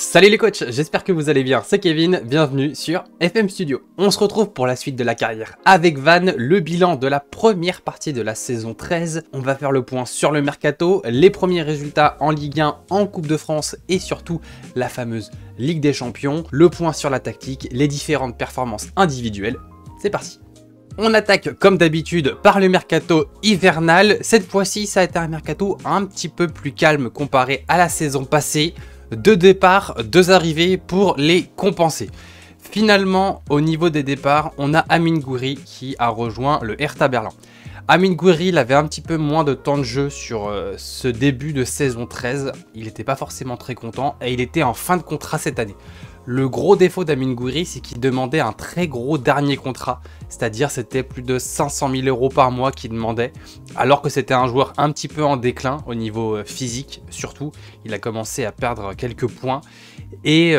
Salut les coachs, j'espère que vous allez bien, c'est Kevin, bienvenue sur FM Studio. On se retrouve pour la suite de la carrière avec Van, le bilan de la première partie de la saison 13. On va faire le point sur le mercato, les premiers résultats en Ligue 1, en Coupe de France et surtout la fameuse Ligue des Champions. Le point sur la tactique, les différentes performances individuelles. C'est parti. On attaque comme d'habitude par le mercato hivernal. Cette fois-ci, ça a été un mercato un petit peu plus calme comparé à la saison passée. 2 départs, 2 arrivées pour les compenser. Finalement, au niveau des départs, on a Amine Gouiri qui a rejoint le Hertha Berlin. Amine Gouiri, il avait un petit peu moins de temps de jeu sur ce début de saison 13. Il n'était pas forcément très content et il était en fin de contrat cette année. Le gros défaut d'Amine Gouiri, c'est qu'il demandait un très gros dernier contrat. C'est-à-dire c'était plus de 500 000 € par mois qu'il demandait. Alors que c'était un joueur un petit peu en déclin au niveau physique surtout. Il a commencé à perdre quelques points. Et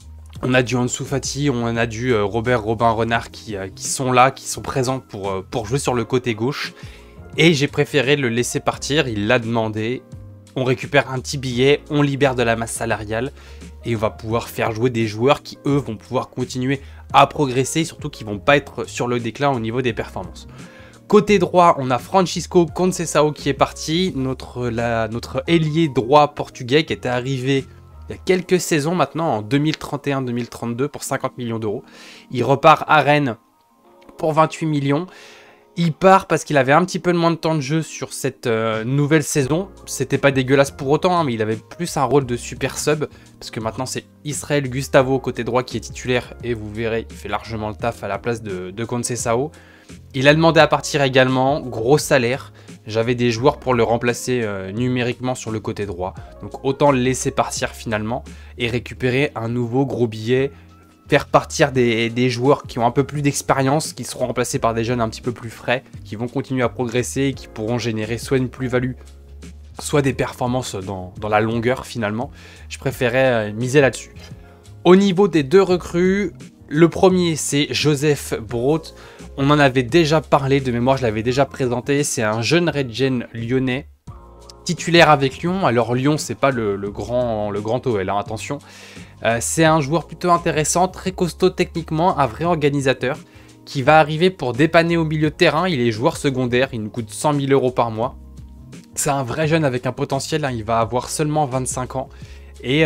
on a du Ansu Fati, on a du Robert Robin Renard qui sont là, qui sont présents pour jouer sur le côté gauche. Et j'ai préféré le laisser partir, il l'a demandé. On récupère un petit billet, on libère de la masse salariale. Et on va pouvoir faire jouer des joueurs qui, eux, vont pouvoir continuer à progresser, surtout qui ne vont pas être sur le déclin au niveau des performances. Côté droit, on a Francisco Conceição qui est parti, notre ailier droit portugais qui était arrivé il y a quelques saisons maintenant, en 2031-2032 pour 50 millions d'euros. Il repart à Rennes pour 28 millions. Il part parce qu'il avait un petit peu moins de temps de jeu sur cette nouvelle saison. C'était pas dégueulasse pour autant, hein, mais il avait plus un rôle de super sub. Parce que maintenant, c'est Israel Gustavo, côté droit, qui est titulaire. Et vous verrez, il fait largement le taf à la place de Conceição. Il a demandé à partir également, gros salaire. J'avais des joueurs pour le remplacer numériquement sur le côté droit. Donc autant le laisser partir finalement et récupérer un nouveau gros billet. Faire partir des joueurs qui ont un peu plus d'expérience, qui seront remplacés par des jeunes un petit peu plus frais, qui vont continuer à progresser et qui pourront générer soit une plus-value, soit des performances dans la longueur finalement. Je préférais miser là-dessus. Au niveau des 2 recrues, le premier c'est Joseph Brodt. On en avait déjà parlé de mémoire, je l'avais déjà présenté. C'est un jeune regen lyonnais, titulaire avec Lyon. Alors Lyon, c'est pas le grand OL, hein, attention. C'est un joueur plutôt intéressant, très costaud techniquement, un vrai organisateur qui va arriver pour dépanner au milieu de terrain. Il est joueur secondaire, il nous coûte 100 000 € par mois. C'est un vrai jeune avec un potentiel, hein, il va avoir seulement 25 ans et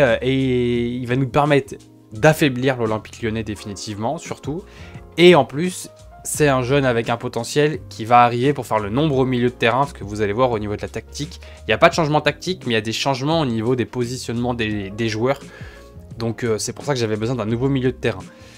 il va nous permettre d'affaiblir l'Olympique Lyonnais définitivement, surtout. Et en plus, c'est un jeune avec un potentiel qui va arriver pour faire le nombre au milieu de terrain, parce que vous allez voir au niveau de la tactique, il n'y a pas de changement tactique, mais il y a des changements au niveau des positionnements des joueurs. Donc c'est pour ça que j'avais besoin d'un nouveau milieu de terrain.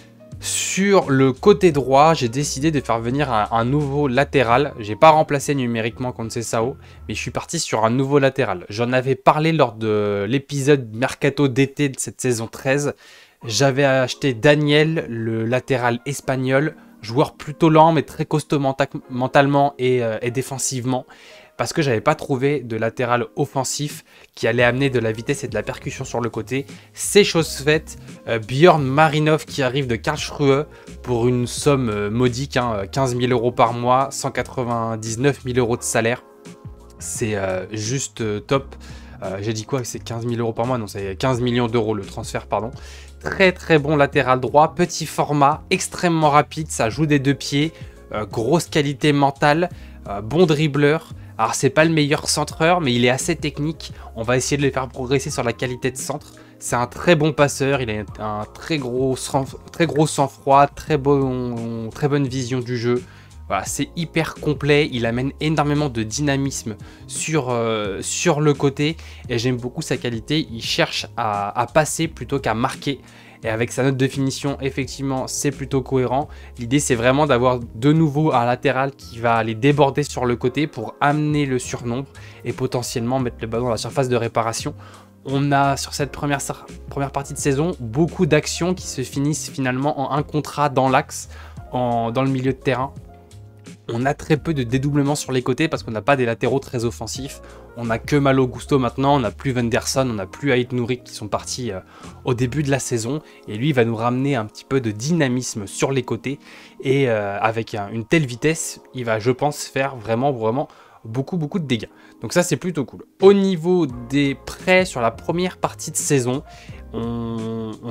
Sur le côté droit, j'ai décidé de faire venir un nouveau latéral. J'ai pas remplacé numériquement Conceição, mais je suis parti sur un nouveau latéral. J'en avais parlé lors de l'épisode mercato d'été de cette saison 13. J'avais acheté Daniel, le latéral espagnol, joueur plutôt lent mais très costaud mentalement et défensivement. Parce que j'avais pas trouvé de latéral offensif qui allait amener de la vitesse et de la percussion sur le côté. C'est chose faite. Bjorn Marinov qui arrive de Karlsruhe pour une somme modique, hein, 15 000 € par mois, 199 000 € de salaire. C'est juste top. J'ai dit quoi? C'est 15 000 € par mois? Non, c'est 15 millions d'euros le transfert, pardon. Très très bon latéral droit, petit format, extrêmement rapide, ça joue des 2 pieds, grosse qualité mentale, bon dribbleur. Alors c'est pas le meilleur centreur, mais il est assez technique. On va essayer de le faire progresser sur la qualité de centre. C'est un très bon passeur, il a un très gros sang-froid, très bonne vision du jeu. Voilà, c'est hyper complet, il amène énormément de dynamisme sur le côté. Et j'aime beaucoup sa qualité, il cherche à passer plutôt qu'à marquer. Et avec sa note de finition, effectivement, c'est plutôt cohérent. L'idée, c'est vraiment d'avoir de nouveau un latéral qui va aller déborder sur le côté pour amener le surnombre et potentiellement mettre le ballon dans la surface de réparation. On a, sur cette première partie de saison, beaucoup d'actions qui se finissent finalement en un contre dans l'axe, dans le milieu de terrain. On a très peu de dédoublement sur les côtés parce qu'on n'a pas des latéraux très offensifs. On n'a que Malo Gusto maintenant, on n'a plus Wenderson, on n'a plus Ait Nouri qui sont partis au début de la saison. Et lui, il va nous ramener un petit peu de dynamisme sur les côtés. Et avec une telle vitesse, il va, je pense, faire vraiment beaucoup de dégâts. Donc ça, c'est plutôt cool. Au niveau des prêts sur la première partie de saison, on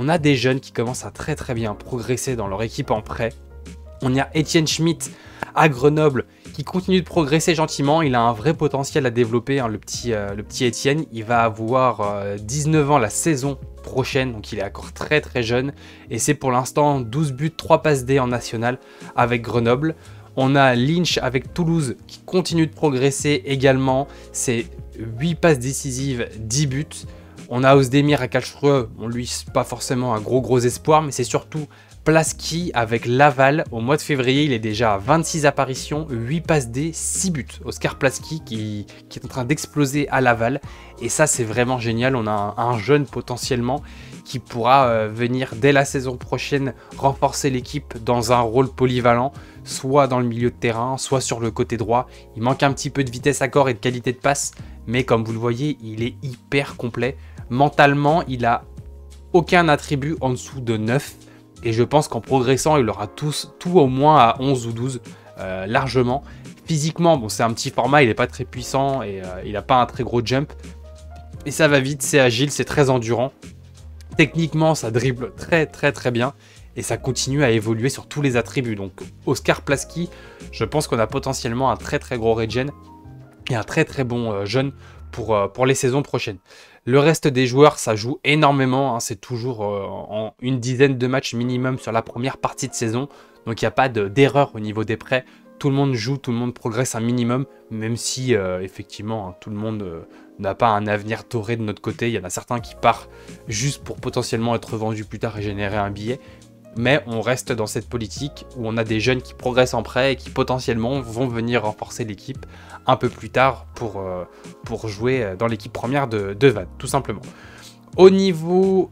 On a des jeunes qui commencent à très très bien progresser dans leur équipe en prêt. On a Etienne Schmitt à Grenoble qui continue de progresser gentiment. Il a un vrai potentiel à développer, hein, le petit Etienne. Il va avoir 19 ans la saison prochaine, donc il est encore très très jeune. Et c'est pour l'instant 12 buts, 3 passes D en national avec Grenoble. On a Lynch avec Toulouse qui continue de progresser également. C'est 8 passes décisives, 10 buts. On a Ozdemir à Karlsruhe. On lui, c'est pas forcément un gros espoir, mais c'est surtout Plaski avec Laval. Au mois de février, il est déjà à 26 apparitions, 8 passes D, 6 buts. Oscar Plaski qui est en train d'exploser à Laval. Et ça, c'est vraiment génial. On a un jeune potentiellement qui pourra venir dès la saison prochaine renforcer l'équipe dans un rôle polyvalent, soit dans le milieu de terrain, soit sur le côté droit. Il manque un petit peu de vitesse à corps et de qualité de passe, mais comme vous le voyez, il est hyper complet. Mentalement, il a aucun attribut en dessous de 9, et je pense qu'en progressant, il aura tout au moins à 11 ou 12, largement. Physiquement, bon, c'est un petit format, il n'est pas très puissant, et il n'a pas un très gros jump, et ça va vite, c'est agile, c'est très endurant. Techniquement, ça dribble très bien et ça continue à évoluer sur tous les attributs. Donc, Oscar Plaski, je pense qu'on a potentiellement un très gros regen et un très bon jeune pour les saisons prochaines. Le reste des joueurs, ça joue énormément. Hein, c'est toujours en une dizaine de matchs minimum sur la première partie de saison. Donc, il n'y a pas d'erreur au niveau des prêts. Tout le monde joue, tout le monde progresse un minimum, même si effectivement, hein, tout le monde n'a pas un avenir doré de notre côté. Il y en a certains qui partent juste pour potentiellement être vendus plus tard et générer un billet. Mais on reste dans cette politique où on a des jeunes qui progressent en prêt et qui potentiellement vont venir renforcer l'équipe un peu plus tard pour jouer dans l'équipe première de Vannes, tout simplement. Au niveau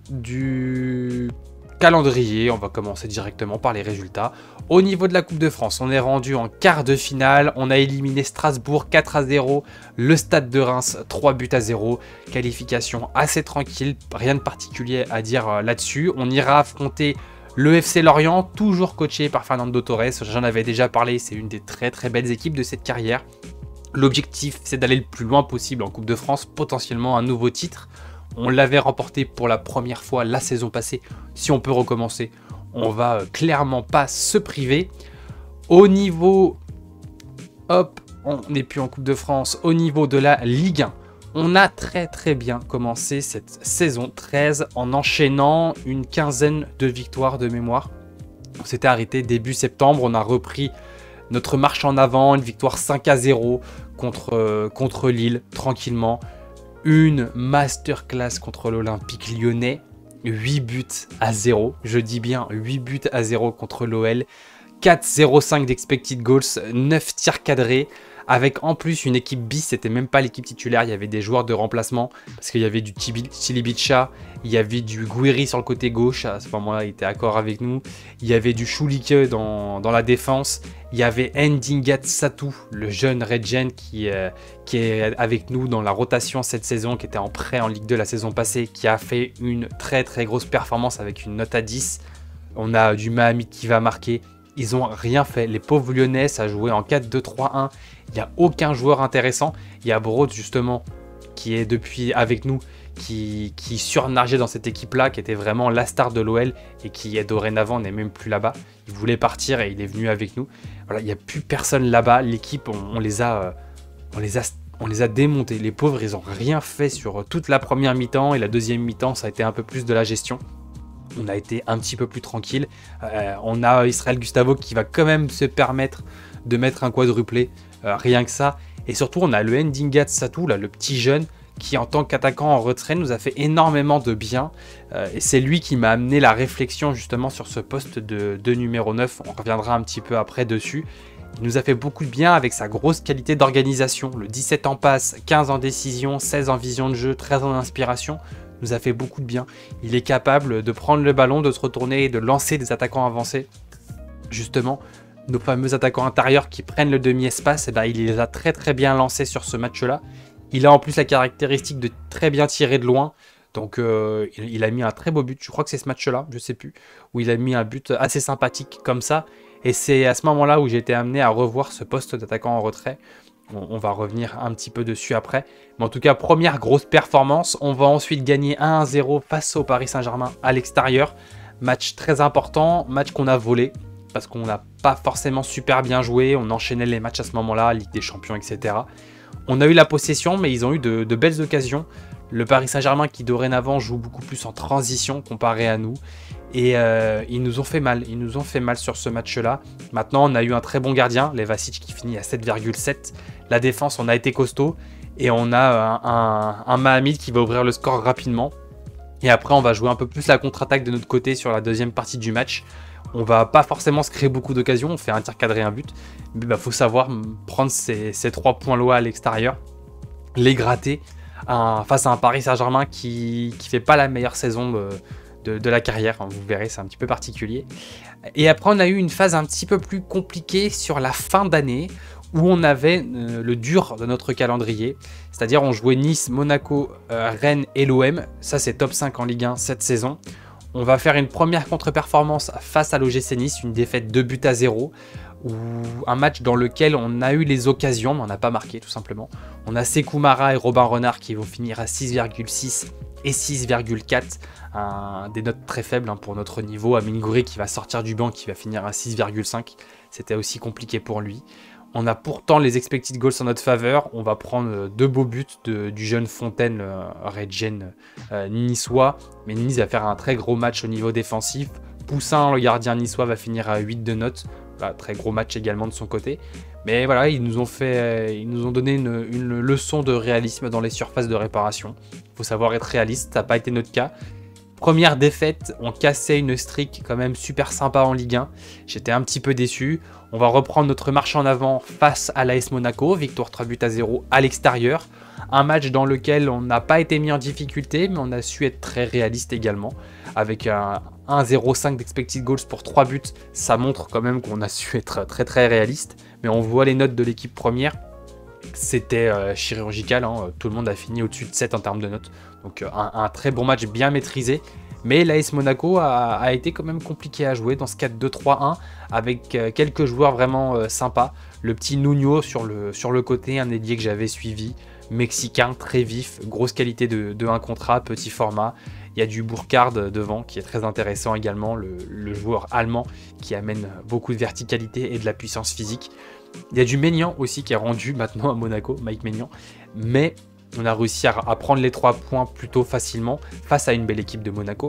du calendrier, on va commencer directement par les résultats. Au niveau de la Coupe de France, on est rendu en quart de finale. On a éliminé Strasbourg 4-0, le Stade de Reims 3-0. Qualification assez tranquille, rien de particulier à dire là-dessus. On ira affronter le FC Lorient, toujours coaché par Fernando Torres. J'en avais déjà parlé, c'est une des très belles équipes de cette carrière. L'objectif, c'est d'aller le plus loin possible en Coupe de France, potentiellement un nouveau titre. On l'avait remporté pour la première fois la saison passée. Si on peut recommencer, on va clairement pas se priver. Au niveau, hop, on n'est plus en Coupe de France. Au niveau de la Ligue 1, on a très bien commencé cette saison 13 en enchaînant une quinzaine de victoires de mémoire. On s'était arrêté début septembre, on a repris notre marche en avant, une victoire 5-0 contre Lille, tranquillement. Une masterclass contre l'Olympique Lyonnais, 8-0, je dis bien 8-0 contre l'OL, 4,05 d'expected goals, 9 tirs cadrés, avec en plus une équipe bis, c'était même pas l'équipe titulaire, il y avait des joueurs de remplacement, parce qu'il y avait du Tilibicha, il y avait du Gouiri sur le côté gauche, à ce moment-là il était d'accord avec nous, il y avait du Choulike dans la défense, il y avait Ndingat Satou, le jeune Regen qui est avec nous dans la rotation cette saison, qui était en prêt en Ligue 2 la saison passée, qui a fait une très grosse performance avec une note à 10. On a du Mahamid qui va marquer. Ils n'ont rien fait. Les pauvres Lyonnais, ça a joué en 4-2-3-1. Il n'y a aucun joueur intéressant. Il y a Broad justement qui est depuis avec nous, qui surnageait dans cette équipe-là, qui était vraiment la star de l'OL et qui est dorénavant n'est même plus là-bas. Il voulait partir et il est venu avec nous. Voilà, il n'y a plus personne là-bas. L'équipe, on les a démontés. Les pauvres, ils n'ont rien fait sur toute la première mi-temps et la deuxième mi-temps, ça a été un peu plus de la gestion. On a été un petit peu plus tranquille. On a Israël Gustavo qui va quand même se permettre de mettre un quadruplé, rien que ça. Et surtout, on a le Ndingat Satou, là, le petit jeune, qui en tant qu'attaquant en retrait nous a fait énormément de bien. Et c'est lui qui m'a amené la réflexion justement sur ce poste de numéro 9. On reviendra un petit peu après dessus. Il nous a fait beaucoup de bien avec sa grosse qualité d'organisation. Le 17 en passe, 15 en décision, 16 en vision de jeu, 13 en inspiration. Nous a fait beaucoup de bien. Il est capable de prendre le ballon, de se retourner et de lancer des attaquants avancés. Justement, nos fameux attaquants intérieurs qui prennent le demi-espace, eh ben, il les a très bien lancés sur ce match-là. Il a en plus la caractéristique de très bien tirer de loin. Donc il a mis un très beau but, je crois que c'est ce match-là, je sais plus, où il a mis un but assez sympathique comme ça. Et c'est à ce moment-là où j'ai été amené à revoir ce poste d'attaquant en retrait, On va revenir un petit peu dessus après. Mais en tout cas, première grosse performance. On va ensuite gagner 1-0 face au Paris Saint-Germain à l'extérieur. Match très important, match qu'on a volé. Parce qu'on n'a pas forcément super bien joué. On enchaînait les matchs à ce moment-là, Ligue des Champions, etc. On a eu la possession, mais ils ont eu de belles occasions. Le Paris Saint-Germain qui dorénavant joue beaucoup plus en transition comparé à nous. Et ils nous ont fait mal. Ils nous ont fait mal sur ce match-là. Maintenant, on a eu un très bon gardien, Levacic, qui finit à 7,7. La défense, on a été costaud. Et on a un Mahamid qui va ouvrir le score rapidement. Et après, on va jouer un peu plus la contre-attaque de notre côté sur la deuxième partie du match. On va pas forcément se créer beaucoup d'occasions. On fait un tir cadré, un but. Mais faut savoir prendre ces 3 points-là à l'extérieur, les gratter face à un Paris Saint-Germain qui fait pas la meilleure saison de la carrière. Vous verrez, c'est un petit peu particulier. Et après, on a eu une phase un petit peu plus compliquée sur la fin d'année où on avait le dur de notre calendrier. C'est-à-dire, on jouait Nice, Monaco, Rennes et l'OM. Ça, c'est top 5 en Ligue 1 cette saison. On va faire une première contre-performance face à l'OGC Nice, une défaite 2-0, ou un match dans lequel on a eu les occasions, mais on n'a pas marqué tout simplement. On a Sékou Mara et Robin Renard qui vont finir à 6,6 et 6,4, des notes très faibles pour notre niveau. Amine Gouiri qui va sortir du banc, qui va finir à 6,5, c'était aussi compliqué pour lui. On a pourtant les expected goals en notre faveur. On va prendre 2 beaux buts du jeune Fontaine, Redgen niçois. Mais Nice va faire un très gros match au niveau défensif. Poussin, le gardien niçois, va finir à 8 de notes. Voilà, très gros match également de son côté. Mais voilà, ils nous ont donné une leçon de réalisme dans les surfaces de réparation. Il faut savoir être réaliste, ça n'a pas été notre cas. Première défaite, on cassait une streak quand même super sympa en Ligue 1. J'étais un petit peu déçu. On va reprendre notre marche en avant face à l'AS Monaco. Victoire 3-0 à l'extérieur. Un match dans lequel on n'a pas été mis en difficulté, mais on a su être très réaliste également. Avec un 1,05 d'expected goals pour 3 buts, ça montre quand même qu'on a su être très très réaliste. Mais on voit les notes de l'équipe première. C'était chirurgical, tout le monde a fini au-dessus de 7 en termes de notes. Donc un très bon match bien maîtrisé. Mais l'AS Monaco a été quand même compliqué à jouer dans ce 4-2-3-1 avec quelques joueurs vraiment sympas. Le petit Nuno sur le côté, un ailier que j'avais suivi, mexicain, très vif, grosse qualité de 1 contre 1, petit format. Il y a du Burkhardt devant qui est très intéressant également, le joueur allemand qui amène beaucoup de verticalité et de la puissance physique. Il y a du Maignan aussi qui est rendu maintenant à Monaco, Mike Maignan. Mais on a réussi à prendre les 3 points plutôt facilement face à une belle équipe de Monaco.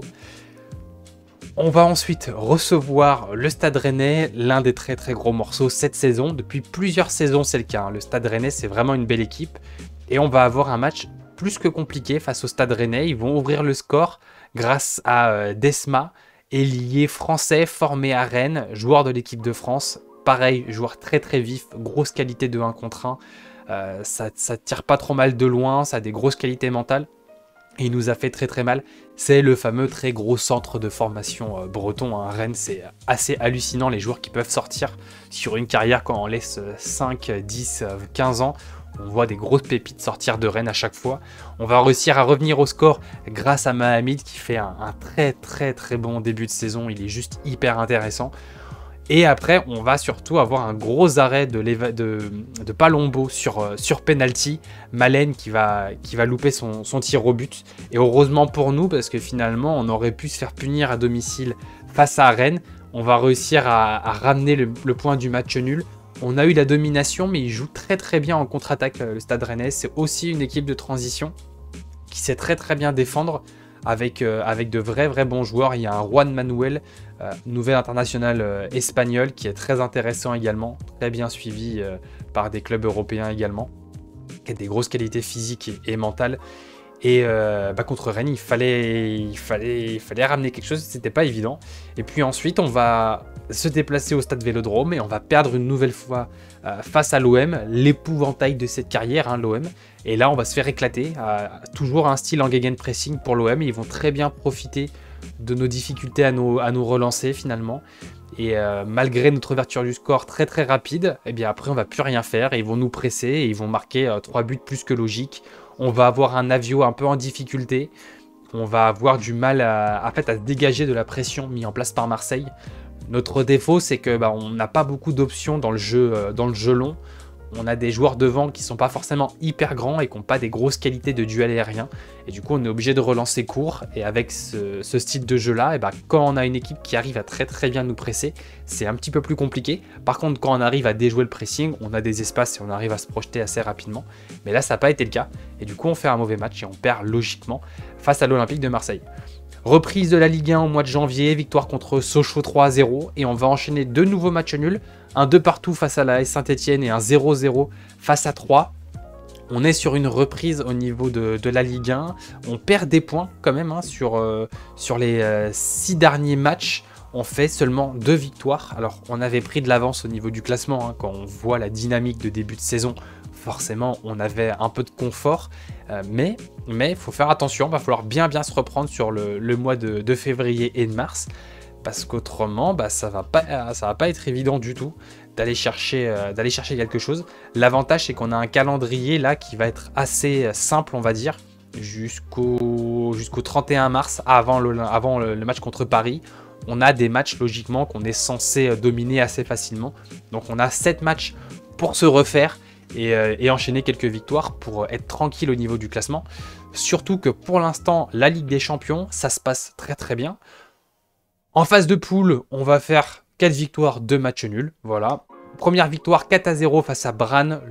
On va ensuite recevoir le Stade Rennais, l'un des très très gros morceaux cette saison. Depuis plusieurs saisons, c'est le cas. Le Stade Rennais, c'est vraiment une belle équipe. Et on va avoir un match plus que compliqué face au Stade Rennais. Ils vont ouvrir le score grâce à Desma, ailier français formé à Rennes, joueur de l'équipe de France. Pareil, joueur très très vif, grosse qualité de 1 contre 1. Ça tire pas trop mal de loin, ça a des grosses qualités mentales. Et il nous a fait très très mal. C'est le fameux très gros centre de formation breton. Rennes, c'est assez hallucinant les joueurs qui peuvent sortir sur une carrière quand on laisse 5, 10, 15 ans. On voit des grosses pépites sortir de Rennes à chaque fois. On va réussir à revenir au score grâce à Mahamid qui fait un très très très bon début de saison. Il est juste hyper intéressant. Et après, on va surtout avoir un gros arrêt de Palombo sur penalty. Malen qui va louper son tir au but. Et heureusement pour nous, parce que finalement, on aurait pu se faire punir à domicile face à Rennes. On va réussir à ramener le point du match nul. On a eu la domination, mais il joue très très bien en contre-attaque, le Stade Rennais. C'est aussi une équipe de transition qui sait très très bien défendre. Avec de vrais bons joueurs. Il y a un Juan Manuel, nouvel international espagnol, qui est très intéressant également, très bien suivi par des clubs européens également, qui a des grosses qualités physiques et mentales. Et contre Rennes, il fallait ramener quelque chose, c'était pas évident. Et puis ensuite, on va se déplacer au stade Vélodrome et on va perdre une nouvelle fois face à l'OM, l'épouvantail de cette carrière, l'OM. Et là, on va se faire éclater. Toujours un style en gegenpressing pour l'OM. Ils vont très bien profiter de nos difficultés à nous relancer finalement. Et malgré notre ouverture du score très très rapide, et bien après on va plus rien faire et ils vont nous presser et ils vont marquer 3 buts plus que logique. On va avoir un Navio un peu en difficulté. On va avoir du mal à se dégager de la pression mise en place par Marseille. Notre défaut, c'est que on n'a pas beaucoup d'options dans le jeu long. on a des joueurs devant qui sont pas forcément hyper grands et qui n'ont pas des grosses qualités de duel aérien. Et du coup, on est obligé de relancer court. Et avec ce style de jeu-là, et ben, quand on a une équipe qui arrive à très bien nous presser, c'est un petit peu plus compliqué. Par contre, quand on arrive à déjouer le pressing, on a des espaces et on arrive à se projeter assez rapidement. Mais là, ça n'a pas été le cas. Et du coup, on fait un mauvais match et on perd logiquement face à l'Olympique de Marseille. Reprise de la Ligue 1 au mois de janvier, victoire contre Sochaux 3-0 et on va enchaîner 2 nouveaux matchs nuls, un 2 partout face à la AS Saint-Etienne et un 0-0 face à Troyes. On est sur une reprise au niveau de la Ligue 1, on perd des points quand même hein, sur les 6 derniers matchs. On fait seulement 2 victoires. Alors on avait pris de l'avance au niveau du classement hein, quand on voit la dynamique de début de saison. Forcément, on avait un peu de confort, mais il faut faire attention, il va falloir bien se reprendre sur le mois de février et de mars, parce qu'autrement, ça va pas être évident du tout d'aller chercher quelque chose. L'avantage, c'est qu'on a un calendrier là qui va être assez simple, on va dire, jusqu'au 31 mars, avant le match contre Paris. On a des matchs, logiquement, qu'on est censé dominer assez facilement. Donc on a 7 matchs pour se refaire, et enchaîner quelques victoires pour être tranquille au niveau du classement. Surtout que pour l'instant, la Ligue des Champions, ça se passe très bien. En phase de poule, on va faire 4 victoires, 2 matchs nuls. Voilà. Première victoire 4-0 face à Brann,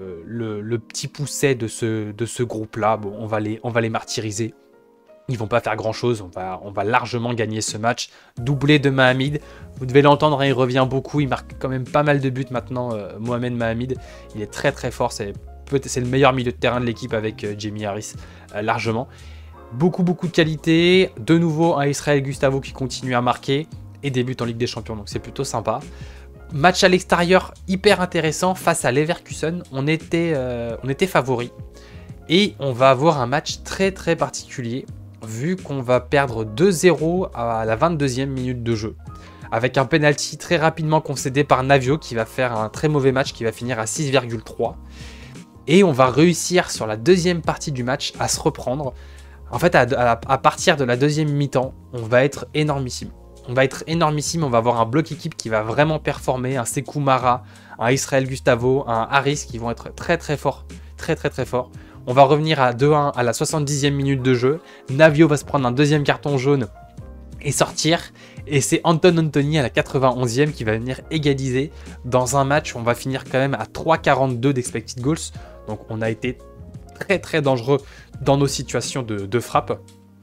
le petit pousset de ce groupe-là. Bon, on va les martyriser. Ils vont pas faire grand chose, on va largement gagner ce match. Doublé de Mahamid, vous devez l'entendre, hein, il revient beaucoup, il marque quand même pas mal de buts maintenant, Mohamed Mahamid. Il est très fort, c'est le meilleur milieu de terrain de l'équipe avec Jamie Harris, largement. Beaucoup de qualité, de nouveau un Israël Gustavo qui continue à marquer, et des buts en Ligue des Champions, donc c'est plutôt sympa. Match à l'extérieur hyper intéressant face à Leverkusen, on était favori. Et on va avoir un match très particulier, vu qu'on va perdre 2-0 à la 22e minute de jeu. Avec un penalty très rapidement concédé par Navio, qui va faire un très mauvais match, qui va finir à 6,3. Et on va réussir sur la deuxième partie du match à se reprendre. En fait, à partir de la deuxième mi-temps, on va être énormissime. On va avoir un bloc équipe qui va vraiment performer, un Sekou Mara, un Israël Gustavo, un Harris qui vont être très forts, très forts. On va revenir à 2-1 à la 70e minute de jeu. Navio va se prendre un deuxième carton jaune et sortir. Et c'est Anton Anthony à la 91e qui va venir égaliser dans un match où on va finir quand même à 3,42 d'expected goals. Donc on a été très dangereux dans nos situations de frappe.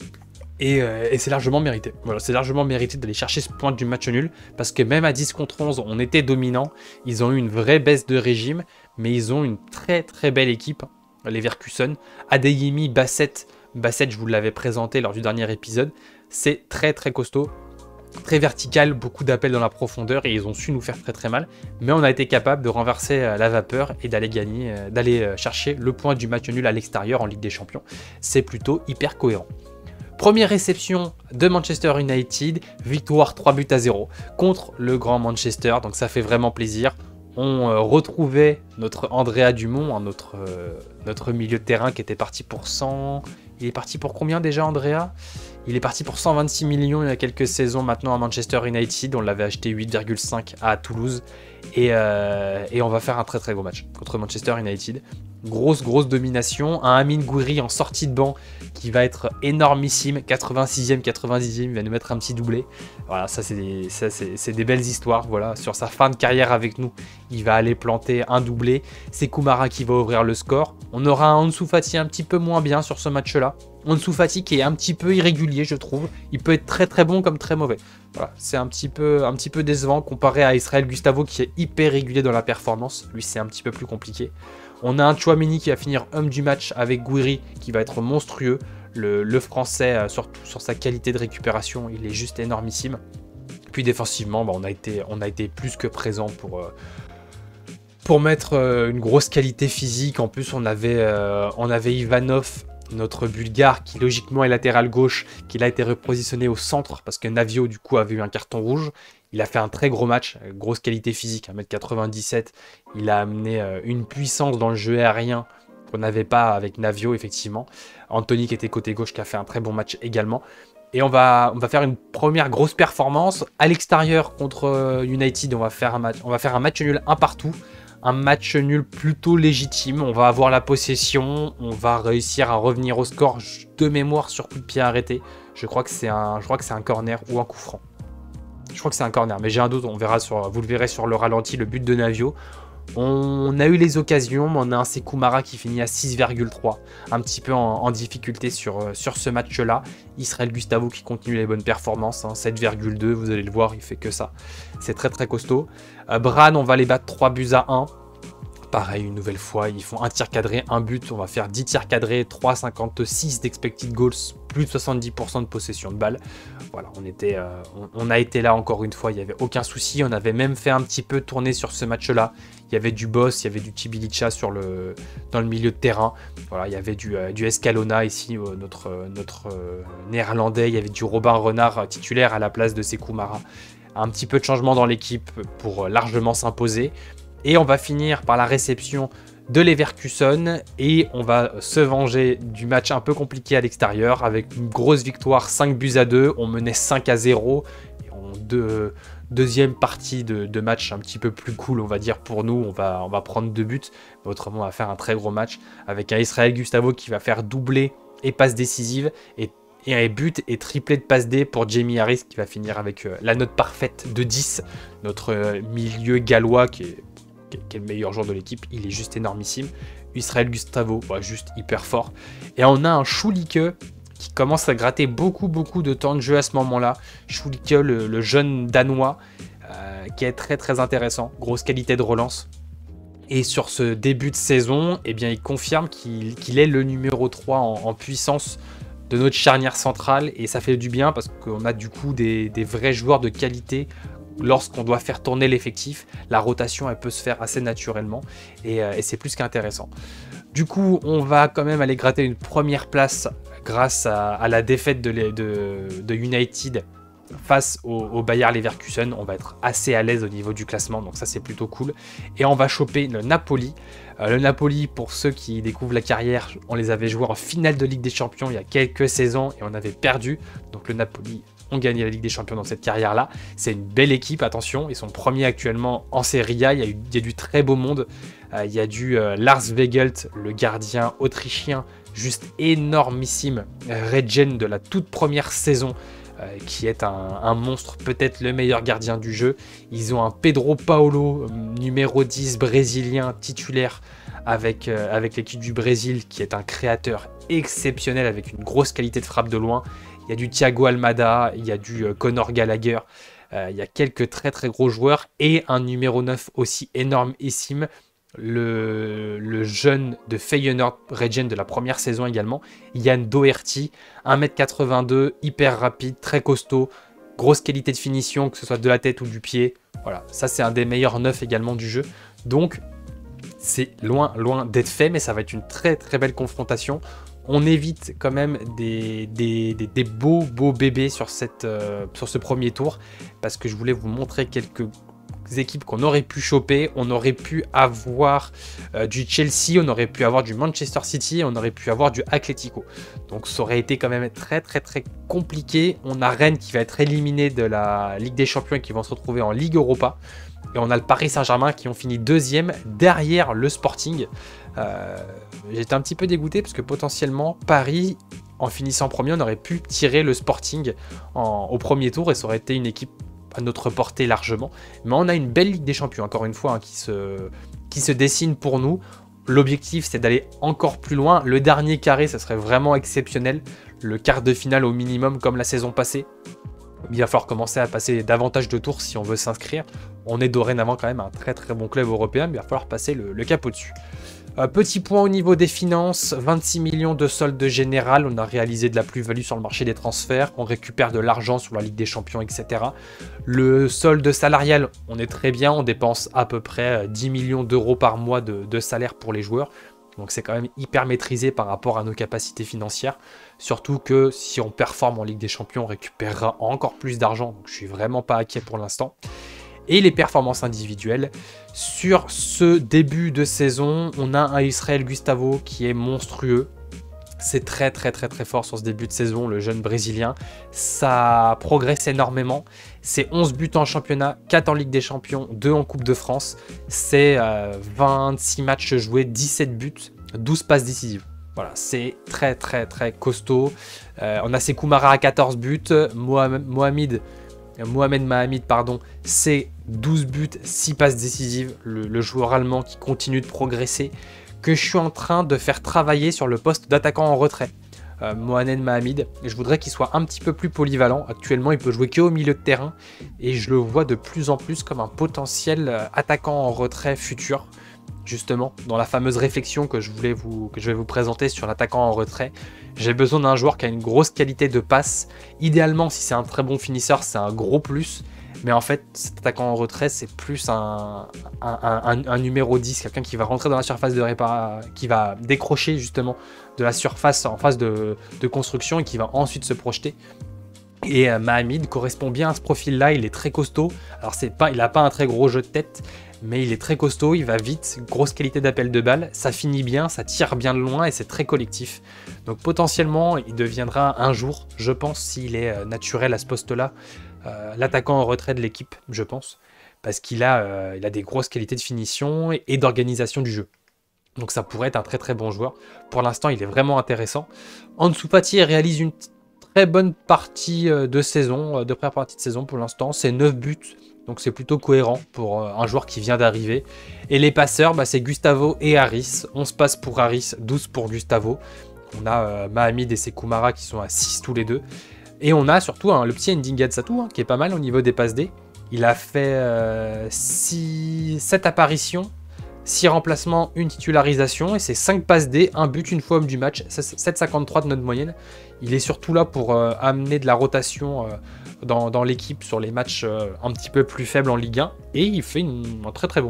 Et c'est largement mérité. Voilà, c'est largement mérité d'aller chercher ce point du match nul. Parce que même à 10 contre 11, on était dominant. Ils ont eu une vraie baisse de régime. Mais ils ont une très belle équipe. Les Leverkusen, Adeyemi, Bassett, je vous l'avais présenté lors du dernier épisode, c'est très costaud, très vertical, beaucoup d'appels dans la profondeur et ils ont su nous faire très mal, mais on a été capable de renverser la vapeur et d'aller chercher le point du match nul à l'extérieur en Ligue des Champions. C'est plutôt hyper cohérent. Première réception de Manchester United, victoire 3-0 contre le grand Manchester, donc ça fait vraiment plaisir. On retrouvait notre Andrea Dumont, hein, notre milieu de terrain qui était parti pour 100... Il est parti pour combien déjà, Andrea? Il est parti pour 126 millions il y a quelques saisons maintenant à Manchester United. On l'avait acheté 8,5 à Toulouse. Et on va faire un très gros match contre Manchester United. Grosse domination. Un Amine Gouiri en sortie de banc qui va être énormissime. 86e, 90e, il va nous mettre un petit doublé. Voilà, ça c'est des belles histoires. Voilà, sur sa fin de carrière avec nous, il va aller planter un doublé. C'est Koumara qui va ouvrir le score. On aura un Ansu Fati un petit peu moins bien sur ce match-là. Ansu Fati qui est un petit peu irrégulier, je trouve. Il peut être très bon comme très mauvais. Voilà, c'est un petit peu décevant comparé à Israël Gustavo qui est hyper régulier dans la performance. Lui, c'est un petit peu plus compliqué. On a un Tchouaméni qui va finir homme du match avec Gouiri qui va être monstrueux. Le français, surtout sur sa qualité de récupération, il est juste énormissime. Puis défensivement, on a été plus que présent pour mettre une grosse qualité physique. En plus, on avait Ivanov, notre Bulgare, qui logiquement est latéral gauche, qui a été repositionné au centre parce que Navio, du coup, avait eu un carton rouge. Il a fait un très gros match, grosse qualité physique, 1m97. Il a amené une puissance dans le jeu aérien qu'on n'avait pas avec Navio, effectivement. Anthony, qui était côté gauche, qui a fait un très bon match également. Et on va faire une première grosse performance. À l'extérieur contre United, on va faire un match nul un partout. un match nul plutôt légitime. On va avoir la possession, on va réussir à revenir au score de mémoire sur coup de pied arrêté. Je crois que c'est un corner ou un coup franc. Je crois que c'est un corner, mais j'ai un doute, vous le verrez sur le ralenti, le but de Navio. On a eu les occasions, mais on a un Sékou Mara qui finit à 6,3, un petit peu en difficulté sur ce match-là. Israël Gustavo qui continue les bonnes performances, 7,2, vous allez le voir, il fait que ça. C'est très très costaud. Brann, on va les battre 3-1. Pareil, une nouvelle fois, ils font un tir cadré, un but. On va faire 10 tirs cadrés, 3,56 d'expected goals, plus de 70% de possession de balle. Voilà, on a été là encore une fois, il n'y avait aucun souci. On avait même fait un petit peu tourner sur ce match-là. Il y avait du Boss, il y avait du Tibilica dans le milieu de terrain. Voilà, il y avait du Escalona ici, notre néerlandais. Il y avait du Robin Renard titulaire à la place de Sékou Mara. Un petit peu de changement dans l'équipe pour largement s'imposer. Et on va finir par la réception de Leverkusen et on va se venger du match un peu compliqué à l'extérieur avec une grosse victoire 5-2. On menait 5-0 et en deuxième partie de match un petit peu plus cool, on va dire pour nous, on va prendre 2 buts, mais autrement on va faire un très gros match avec un Israël Gustavo qui va faire doubler et passe décisive et un but et triplé de passe D pour Jamie Harris qui va finir avec la note parfaite de 10. Notre milieu gallois qui est le meilleur joueur de l'équipe, il est juste énormissime. Israël Gustavo, juste hyper fort. Et on a un Schulike qui commence à gratter beaucoup de temps de jeu à ce moment-là. Schulike, le jeune danois, qui est très très intéressant. Grosse qualité de relance. Et sur ce début de saison, eh bien, il confirme qu'il est le numéro 3 en puissance de notre charnière centrale. Et ça fait du bien parce qu'on a du coup des vrais joueurs de qualité. Lorsqu'on doit faire tourner l'effectif, la rotation elle peut se faire assez naturellement et c'est plus qu'intéressant. Du coup, on va quand même aller gratter une première place grâce à la défaite de United face au Bayer Leverkusen. On va être assez à l'aise au niveau du classement, donc ça c'est plutôt cool. Et on va choper le Napoli. Le Napoli, pour ceux qui découvrent la carrière, on les avait joués en finale de Ligue des Champions il y a quelques saisons et on avait perdu. Donc le Napoli ont gagné la Ligue des Champions dans cette carrière-là. C'est une belle équipe, attention. Ils sont premiers actuellement en Serie A. Il y a du très beau monde. Il y a du Lars Wegelt, le gardien autrichien, juste énormissime. Regen de la toute première saison, qui est un monstre, peut-être le meilleur gardien du jeu. Ils ont un Pedro Paulo, numéro 10 brésilien, titulaire avec l'équipe du Brésil, qui est un créateur exceptionnel avec une grosse qualité de frappe de loin. Il y a du Thiago Almada, il y a du Conor Gallagher, il y a quelques très très gros joueurs et un numéro 9 aussi énormissime, le jeune de Feyenoord Regen de la première saison également, Yann Doherty, 1m82, hyper rapide, très costaud, grosse qualité de finition, que ce soit de la tête ou du pied. Voilà, ça c'est un des meilleurs 9 également du jeu. Donc c'est loin d'être fait, mais ça va être une très très belle confrontation. On évite quand même des beaux bébés sur ce premier tour, parce que je voulais vous montrer quelques équipes qu'on aurait pu choper. On aurait pu avoir du Chelsea, on aurait pu avoir du Manchester City, on aurait pu avoir du Atlético. Donc ça aurait été quand même très compliqué. On a Rennes qui va être éliminé de la Ligue des Champions et qui vont se retrouver en Ligue Europa. Et on a le Paris Saint-Germain qui ont fini deuxième derrière le Sporting. J'étais un petit peu dégoûté parce que potentiellement Paris, en finissant premier, on aurait pu tirer le Sporting au premier tour et ça aurait été une équipe à notre portée largement. Mais on a une belle Ligue des Champions, encore une fois, qui se dessine pour nous. L'objectif, c'est d'aller encore plus loin. Le dernier carré, ça serait vraiment exceptionnel. Le quart de finale au minimum, comme la saison passée. Il va falloir commencer à passer davantage de tours si on veut s'inscrire. On est dorénavant quand même un très bon club européen, mais il va falloir passer le cap au-dessus. Petit point au niveau des finances, 26 millions de solde général, on a réalisé de la plus-value sur le marché des transferts, on récupère de l'argent sur la Ligue des Champions, etc. Le solde salarial, on est très bien, on dépense à peu près 10 millions d'euros par mois de salaire pour les joueurs. Donc c'est quand même hyper maîtrisé par rapport à nos capacités financières. Surtout que si on performe en Ligue des Champions, on récupérera encore plus d'argent. Donc je suis vraiment pas inquiet pour l'instant. Et les performances individuelles. Sur ce début de saison, on a un Israël Gustavo qui est monstrueux. C'est très fort sur ce début de saison, le jeune Brésilien. Ça progresse énormément. C'est 11 buts en championnat, 4 en Ligue des Champions, 2 en Coupe de France. C'est 26 matchs joués, 17 buts, 12 passes décisives. Voilà, c'est très costaud. On a Sékou Mara à 14 buts, Mohamed Mahamid, pardon, c'est 12 buts, 6 passes décisives. Le joueur allemand qui continue de progresser, que je suis en train de faire travailler sur le poste d'attaquant en retrait. Mohamed Mahamid, je voudrais qu'il soit un petit peu plus polyvalent. Actuellement, il peut jouer qu'au milieu de terrain et je le vois de plus en plus comme un potentiel attaquant en retrait futur. Justement, dans la fameuse réflexion que je vais vous présenter sur l'attaquant en retrait, j'ai besoin d'un joueur qui a une grosse qualité de passe. Idéalement, si c'est un très bon finisseur, c'est un gros plus. Mais en fait, cet attaquant en retrait, c'est plus un numéro 10, quelqu'un qui va rentrer dans la surface de réparation, qui va décrocher justement de la surface en phase de construction et qui va ensuite se projeter. Et Mahamid correspond bien à ce profil-là, il est très costaud. Alors il n'a pas un très gros jeu de tête, mais il est très costaud, il va vite, grosse qualité d'appel de balle, ça finit bien, ça tire bien de loin et c'est très collectif. Donc potentiellement, il deviendra un jour, je pense, s'il est naturel à ce poste-là, l'attaquant en retrait de l'équipe, je pense, parce qu'il a des grosses qualités de finition et d'organisation du jeu. Donc ça pourrait être un très bon joueur. Pour l'instant, il est vraiment intéressant. Ansu Fati réalise une très bonne partie de saison, de première partie de saison pour l'instant. C'est 9 buts, donc c'est plutôt cohérent pour un joueur qui vient d'arriver. Et les passeurs, c'est Gustavo et Haris. 11 passes pour Haris, 12 pour Gustavo. On a Mahamid et Sékou Mara qui sont à 6 tous les deux. Et on a surtout le petit Ndinga Satou qui est pas mal au niveau des passes D. Il a fait 7 apparitions, 6 remplacements, 1 titularisation et c'est 5 passes D, 1 but, une fois homme du match, 7,53 de notre moyenne. Il est surtout là pour amener de la rotation dans l'équipe sur les matchs un petit peu plus faibles en Ligue 1 et il fait une très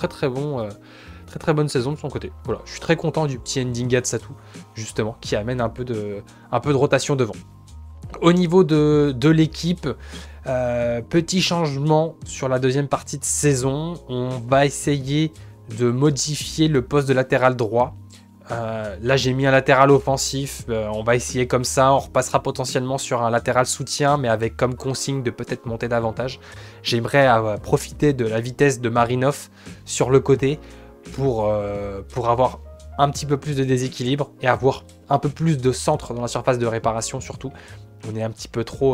bonne saison de son côté. Voilà, je suis très content du petit Ndinga Satou justement qui amène un peu de rotation devant. Au niveau de l'équipe, petit changement sur la deuxième partie de saison. On va essayer de modifier le poste de latéral droit. Là, j'ai mis un latéral offensif. On va essayer comme ça. On repassera potentiellement sur un latéral soutien, mais avec comme consigne de peut-être monter davantage. J'aimerais profiter de la vitesse de Marinov sur le côté pour avoir un petit peu plus de déséquilibre et avoir un peu plus de centre dans la surface de réparation surtout. On est un petit peu trop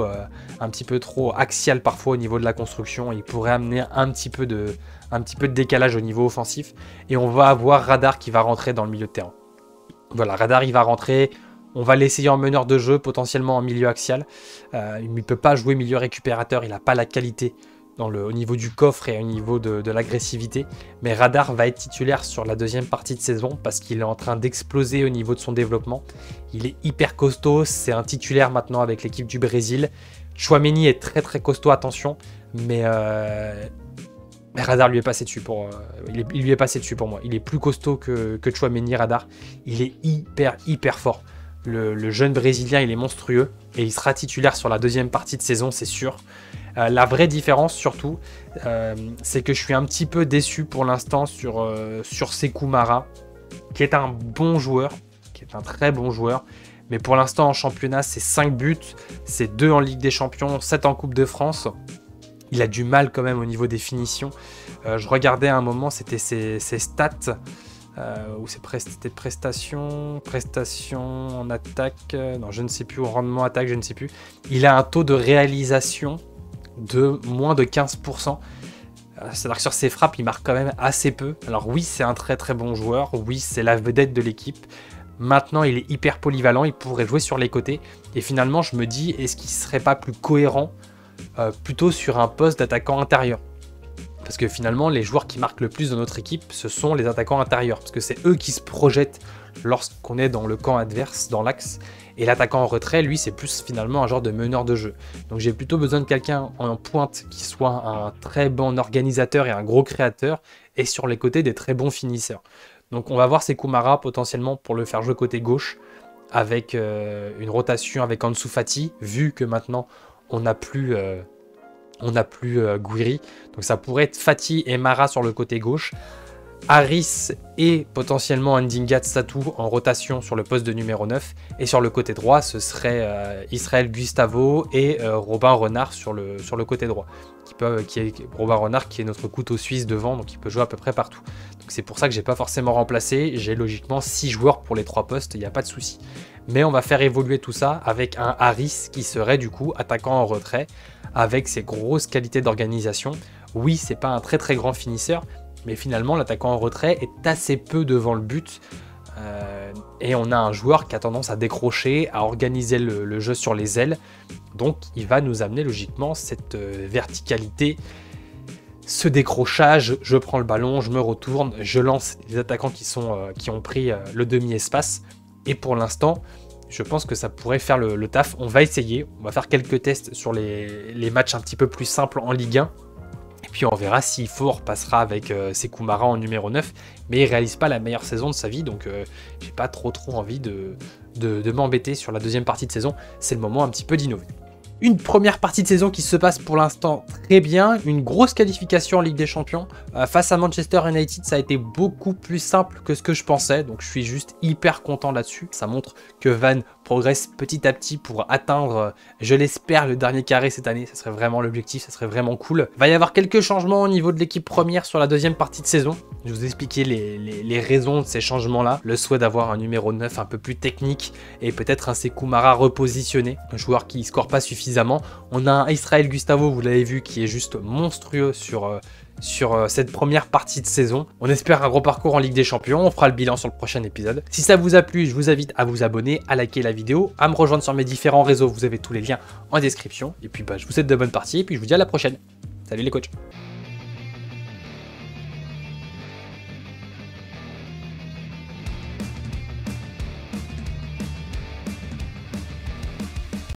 axial parfois au niveau de la construction. Il pourrait amener un petit peu de décalage au niveau offensif. Et on va avoir Radar qui va rentrer dans le milieu de terrain. Voilà, Radar il va rentrer. On va l'essayer en meneur de jeu, potentiellement en milieu axial. Il ne peut pas jouer milieu récupérateur. Il n'a pas la qualité au niveau du coffre et au niveau de l'agressivité. Mais Radar va être titulaire sur la deuxième partie de saison parce qu'il est en train d'exploser au niveau de son développement. Il est hyper costaud, c'est un titulaire maintenant avec l'équipe du Brésil. Tchouaméni est très costaud, attention, mais Radar lui est passé dessus il lui est passé dessus pour moi. Il est plus costaud que Tchouaméni, Radar. Il est hyper fort. Le jeune Brésilien, il est monstrueux et il sera titulaire sur la deuxième partie de saison, c'est sûr. La vraie différence surtout, c'est que je suis un petit peu déçu pour l'instant sur Sékou Mara, qui est un bon joueur, qui est un très bon joueur. Mais pour l'instant en championnat, c'est 5 buts, c'est 2 en Ligue des Champions, 7 en Coupe de France. Il a du mal quand même au niveau des finitions. Je regardais à un moment, c'était ses stats, ou c'était prestations en attaque, non je ne sais plus, au rendement attaque, je ne sais plus. Il a un taux de réalisation de moins de 15%. C'est-à-dire que sur ses frappes, il marque quand même assez peu. Alors oui, c'est un très bon joueur. Oui, c'est la vedette de l'équipe. Maintenant, il est hyper polyvalent. Il pourrait jouer sur les côtés. Et finalement, je me dis, est-ce qu'il ne serait pas plus cohérent plutôt sur un poste d'attaquant intérieur? Parce que finalement, les joueurs qui marquent le plus dans notre équipe, ce sont les attaquants intérieurs. Parce que c'est eux qui se projettent lorsqu'on est dans le camp adverse, dans l'axe. Et l'attaquant en retrait, lui, c'est plus finalement un genre de meneur de jeu. Donc j'ai plutôt besoin de quelqu'un en pointe qui soit un très bon organisateur et un gros créateur, et sur les côtés des très bons finisseurs. Donc on va voir Sékou Mara potentiellement pour le faire jouer côté gauche, avec une rotation avec Ansu Fati, vu que maintenant on n'a plus Gouiri. Donc ça pourrait être Fati et Mara sur le côté gauche. Harris et potentiellement Ndinga Satou en rotation sur le poste de numéro 9. Et sur le côté droit, ce serait Israël Gustavo et Robin Renard sur le côté droit. Robin Renard qui est notre couteau suisse devant, donc il peut jouer à peu près partout. Donc c'est pour ça que j'ai pas forcément remplacé. J'ai logiquement 6 joueurs pour les 3 postes, il n'y a pas de souci. Mais on va faire évoluer tout ça avec un Harris qui serait du coup attaquant en retrait, avec ses grosses qualités d'organisation. Oui, c'est pas un très très grand finisseur, mais finalement l'attaquant en retrait est assez peu devant le but. Et on a un joueur qui a tendance à décrocher, à organiser le jeu sur les ailes. Donc il va nous amener logiquement cette verticalité, ce décrochage. Je prends le ballon, je me retourne, je lance les attaquants qui ont pris le demi-espace. Et pour l'instant, je pense que ça pourrait faire le taf. On va essayer, on va faire quelques tests sur les matchs un petit peu plus simples en Ligue 1. Et puis on verra s'il faut, on repassera avec Sékou Mara en numéro 9. Mais il ne réalise pas la meilleure saison de sa vie, donc j'ai pas trop envie de m'embêter sur la deuxième partie de saison. C'est le moment un petit peu d'innover. Une première partie de saison qui se passe pour l'instant très bien, une grosse qualification en Ligue des Champions. Face à Manchester United, ça a été beaucoup plus simple que ce que je pensais, donc je suis juste hyper content là-dessus. Ça montre que Van progresse petit à petit pour atteindre, je l'espère, le dernier carré cette année. Ça serait vraiment l'objectif, ça serait vraiment cool. Il va y avoir quelques changements au niveau de l'équipe première sur la deuxième partie de saison. Je vais vous expliquer les raisons de ces changements-là. Le souhait d'avoir un numéro 9 un peu plus technique et peut-être un Sékou Mara repositionné, un joueur qui ne score pas suffisamment. On a un Israël Gustavo, vous l'avez vu, qui est juste monstrueux sur cette première partie de saison. On espère un gros parcours en Ligue des Champions. On fera le bilan sur le prochain épisode. Si ça vous a plu, je vous invite à vous abonner, à liker la vidéo, à me rejoindre sur mes différents réseaux. Vous avez tous les liens en description. Et puis je vous souhaite de bonnes parties et puis je vous dis à la prochaine. Salut les coachs.